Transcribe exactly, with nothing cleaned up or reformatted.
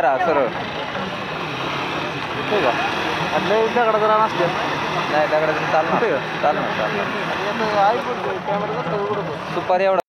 पायरा सरळ ठीक आहे लय दगडा जरा नसते नाही दगडाचं चालणार चालणार चालणार आई बोलतो कॅमेरा सुपारी एवढा